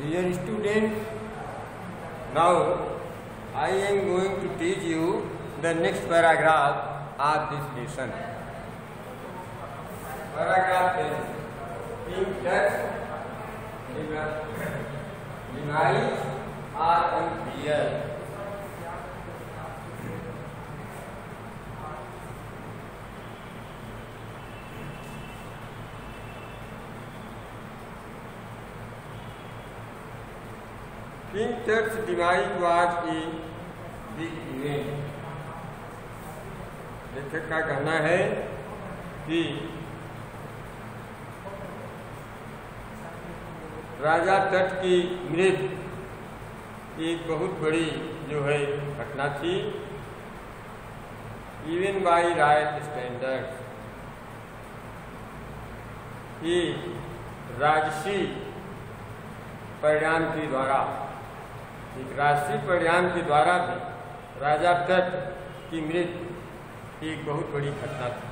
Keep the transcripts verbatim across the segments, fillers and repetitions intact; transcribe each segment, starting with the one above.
Dear students, now I am going to teach you the next paragraph of this lesson. Paragraph is in text, demise are unclear. Pinter's demise was a big event. लेखक का कहना है कि राजा तट की मृत्यु एक बहुत बड़ी जो है घटना थी, इवन बाई रॉयल स्टैंडर्ड। ये राजसी परिणाम के द्वारा, एक राष्ट्रीय परिणाम के द्वारा भी राजा तट की मृत्यु एक बहुत बड़ी घटना थी।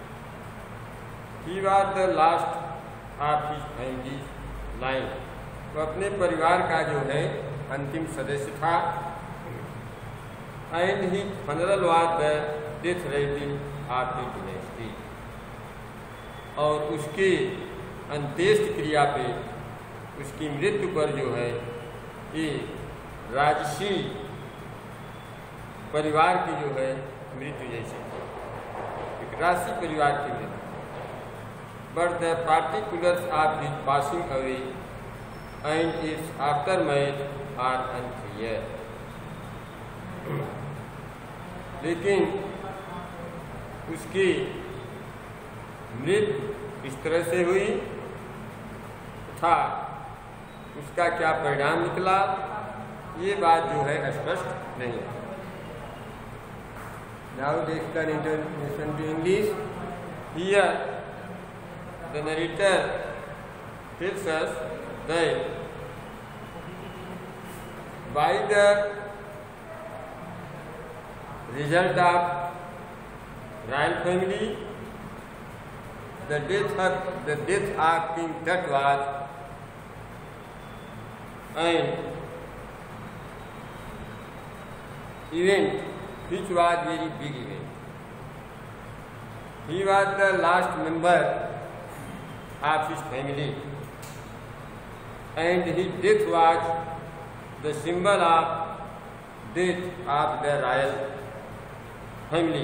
He was the last of his family line. वो अपने परिवार का जो है अंतिम सदस्य था। And he funeral was the death rating of the dynasty. और उसकी अंत्येष्टि क्रिया पे, उसकी मृत्यु पर जो है ये राजसी परिवार की जो है मृत्यु जैसी, एक राजसी परिवार की मृत्यु। But the particulars of his passing away and its aftermath are unclear. लेकिन उसकी मृत्यु इस तरह से हुई था, उसका क्या परिणाम निकला, ये बात जो है स्पष्ट नहीं है। Now take the translation to English. Here the narrator tells us that by the result of royal family, the death of the death of King Tut was an event which was very big event. He was the last member of his family, and his death was the symbol of death of the royal family.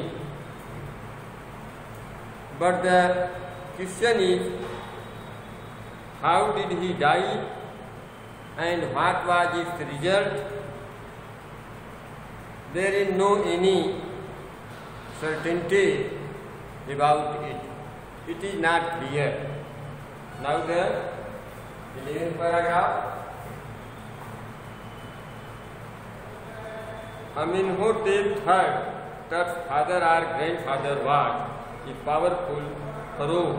But the question is, how did he die and what was its result? There is no any certainty about it. It is not clear. Now the eleventh paragraph. Amenhotep the third, Tut's father or grandfather, was a powerful pharaoh.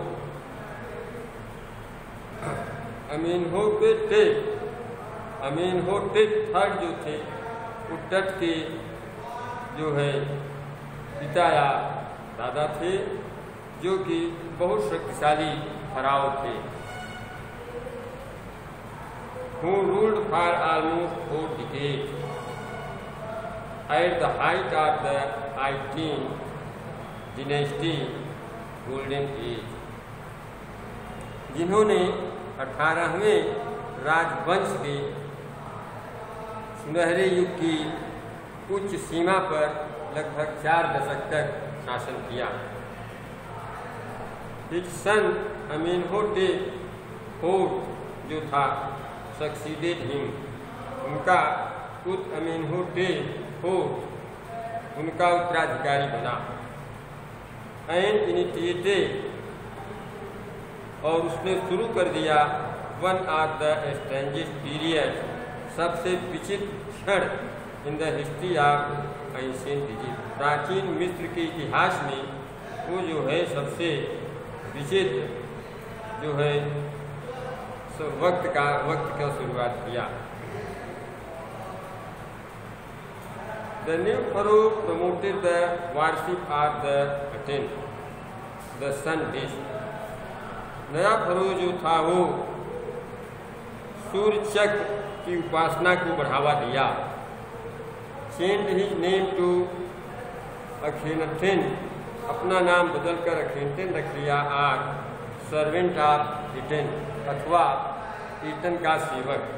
Amenhotep, Amenhotep the third जो थे, वो तट के जो है पिता या दादा थे, जो कि बहुत शक्तिशाली फराव थे। Who ruled for almost four decades at the height of the eighteenth dynasty golden age, जिन्होंने अठारहवें राजवंश के सुनहरे युग की उच्च सीमा पर लगभग चार दशक तक शासन किया। His son Amenhotep फोर्थ जो था सक्सीडेड हिम, उनका पुत्र अमेनहोटेप फोर्थ उनका उत्तराधिकारी बना। एंड इनिशिएटेड, और उसने शुरू कर दिया one of the strangest period, सबसे विचित्र क्षण in the history of ancient Egypt, प्राचीन मिस्र के इतिहास में वो जो है सबसे विचित्र जो है वक्त का वक्त का शुरुआत किया। The new pharaoh promoted the worship of the Aten the sun dish. नया फरो जो था वो सूर्य चक्र की उपासना को बढ़ावा दिया। Change his name to Akhenaten, अपना नाम बदलकर अखेनथेन रख लिया। आर सर्वेंट ऑफ ईटन, अथवा ईटन का सेवक।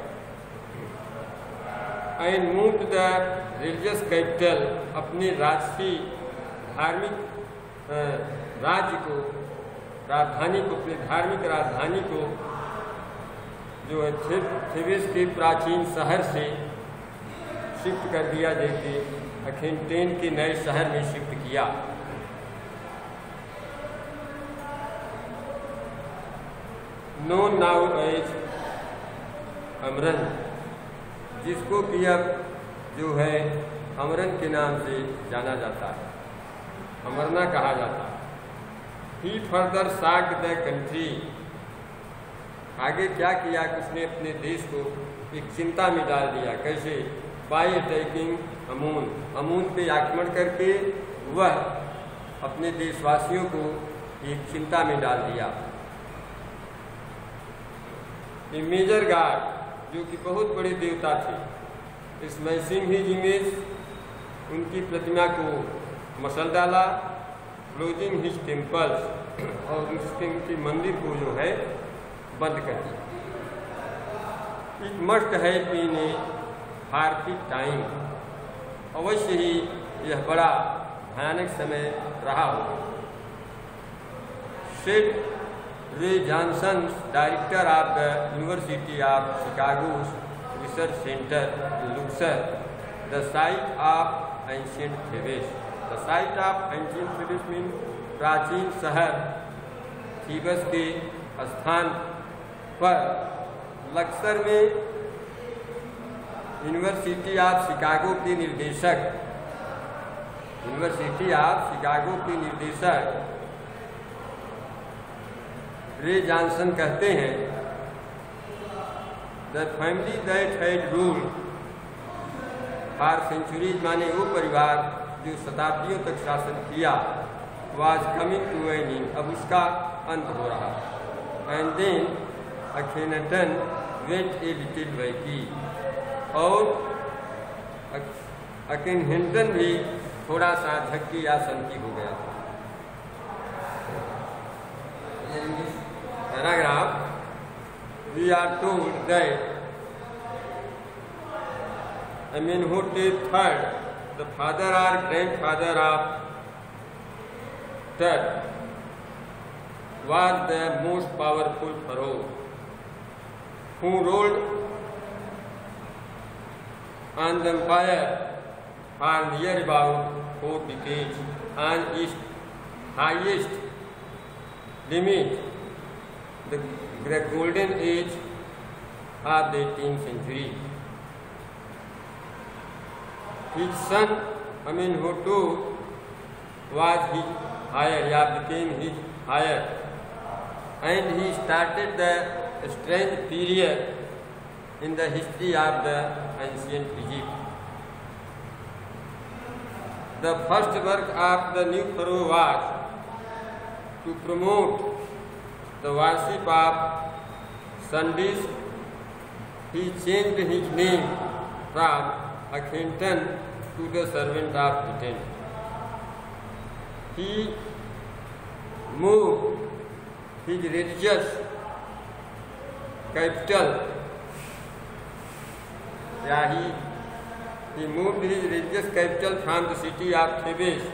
And move to the religious capital, अपने राजसी धार्मिक राज्य को, राजधानी को, अपनी धार्मिक राजधानी को जो है थे, थेबिस के प्राचीन शहर से शिफ्ट कर दिया, जैसे अखेनटेन के नए शहर में शिफ्ट किया। नोन नाउ एज अमरन, जिसको कि अब जो है अमरन के नाम से जाना जाता है, अमरना कहा जाता है। He further sacked the country, आगे क्या किया कि उसने अपने देश को एक चिंता में डाल दिया। कैसे? बाय अटैकिंग अमून, अमून पे आक्रमण करके वह अपने देशवासियों को एक चिंता में डाल दिया। ए मेजर गॉड, जो कि बहुत बड़े देवता थे, स्मैशिंग हिज इमेज, उनकी प्रतिमा को मसल डाला। क्लोजिंग हिज टेम्पल्स, और उसके उनके मंदिर को जो है बंद कर दिया। It must have been a hectic time, अवश्य ही यह बड़ा भयानक समय रहा होगा। Said Ray Johnson, director of the University of Chicago research centre Luxor, the site of ancient Thebes. The site of ancient Thebes mean प्राचीन शहर थीबस के स्थान पर लक्सर में यूनिवर्सिटी ऑफ शिकागो के निर्देशक यूनिवर्सिटी ऑफ शिकागो के निर्देशक रे जॉनसन कहते हैं, the family that had rule for centuries, माने वो परिवार जो शताब्दियों तक शासन किया, was coming to an end, अब उसका अंत हो रहा। And then Akhenaten went a little wacky, और अखेनटन भी थोड़ा सा झक्की या संकी हो गया। Paragraph, we are told that Amenhotep third, the father or grandfather of Tut, was the most powerful pharaoh who ruled on the empire for near about four decades on its highest limit, the, the golden age of the eighteenth century. His son Amenhotep was his heir, या became his heir, and he started the strange period in the history of the ancient Egypt. The first work of the new pharaoh was to promote the worship of sun dish. He changed his name from Akhenaten to the servant of Iten. He moved his religious capital, yeah, he, he moved his religious capital from the city of Thebes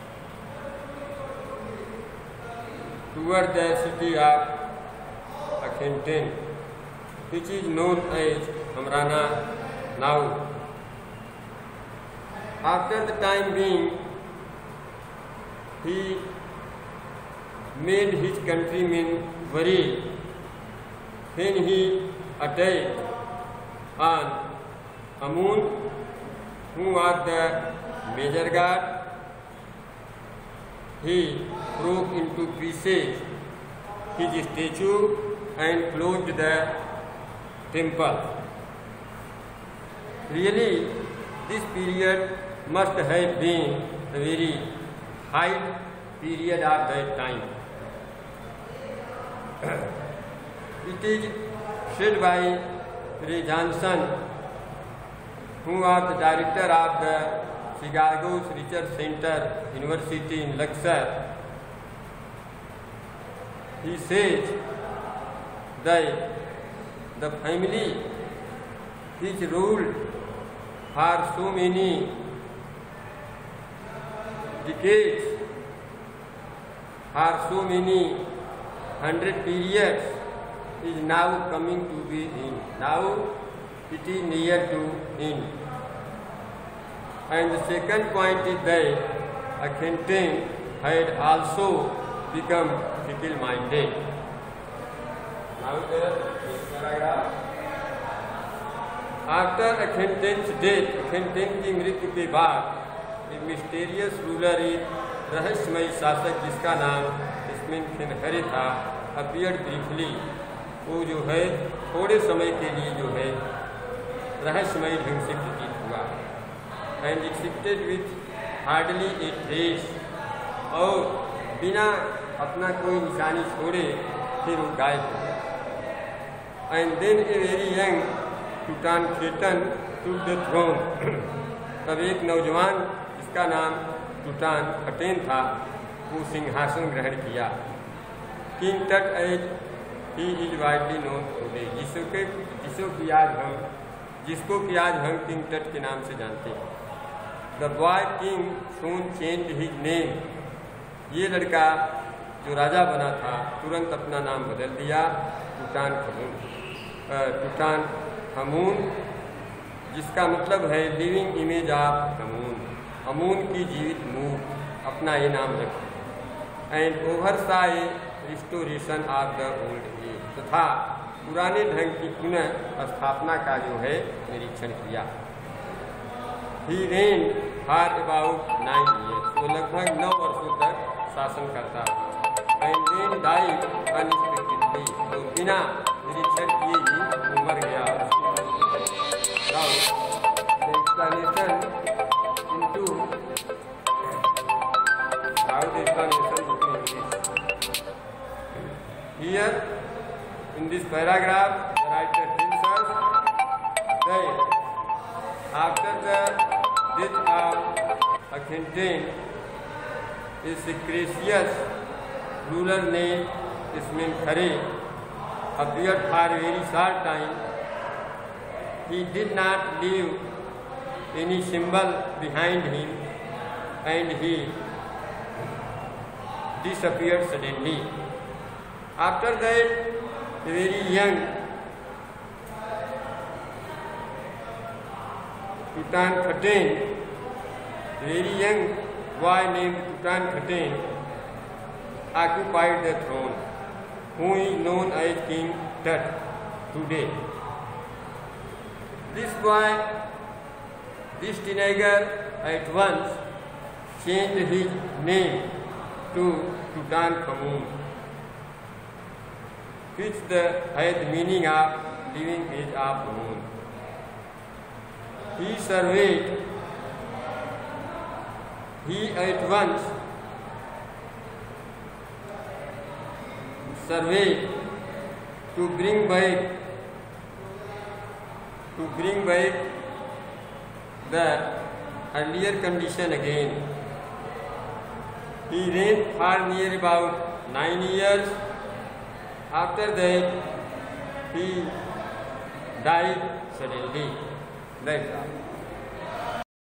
toward the city of Akhenaten, which is known as Amarna now. After the time being, he made his countrymen worried when he attacked on Amun, who was the major god. He broke into pieces his statue and closed the temple. Really, this period must have been a very high period of that time. It is said by Ray Johnson, who was the director of the Chicago's Research Center, University in Luxor, he says that the family which ruled for so many decades, for so many hundred periods, is now coming to be in. Now it is near to end. And the second point is that Akhenaten had also become fickle-minded. Now there is paragraph. After Akhenaten's death, Akhenaten की मृत्यु के बाद एक mysterious ruler, एक रहस्यमयी शासक जिसका नाम इस्मिनखिनहरे था, अपीयर्ड ब्रीफली, वो जो है थोड़े समय के लिए जो है रहस्यमयी ढंग से प्रतीत हुआ, and accepted with hardly a trace, और बिना अपना कोई निशानी छोड़े फिर वो गायब हो गया। And then a very young Tutankhaten took the throne, तब एक नौजवान जिसका नाम टूटानखटेन था वो सिंहासन ग्रहण किया। King Tut as he is widely known today, जिसके जिसको कि आज हम जिसको कि आज हम किंग टट के नाम से जानते हैं। The boy king soon change his name, ये लड़का जो राजा बना था तुरंत अपना नाम बदल दिया टूटानखमून टूटानखमून, जिसका मतलब है living image of Amun, Amun की जीवित मूर्त, अपना ये नाम रखा। And oversaw restoration of the old age, तथा पुराने ढंग की पुनः स्थापना का जो है निरीक्षण किया। He reigned for about nine years, वो लगभग नौ वर्षों तक शासन करता है। एंड देन डाई अनएक्सपेक्टेडली, तो बिना निरीक्षण किए ही वो मर गया। Now the explanation into how the explanation here in this paragraph the writer tells us that after the death of Akhenaten, a secretive ruler named Ismenkhare appeared for a very short time. He did not leave any symbol behind him and he disappeared suddenly. After that, a very young Tutankhaten, a very young boy named Tutankhaten, occupied the throne, who is known as King Tut today. This boy, this teenager, at once changed his name to Tutankhamun, which the, has the meaning of living age of moon. He surveyed, he at once surveyed to bring back, to bring back the earlier condition again. He reigned for near about nine years. After that, he died suddenly. That's all.